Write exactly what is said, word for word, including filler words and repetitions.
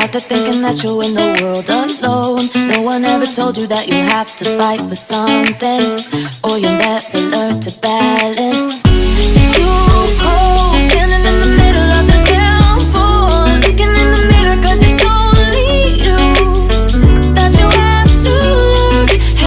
out there thinking that you're in the world alone. No one ever told you that you have to fight for something, or you'll never learn to balance.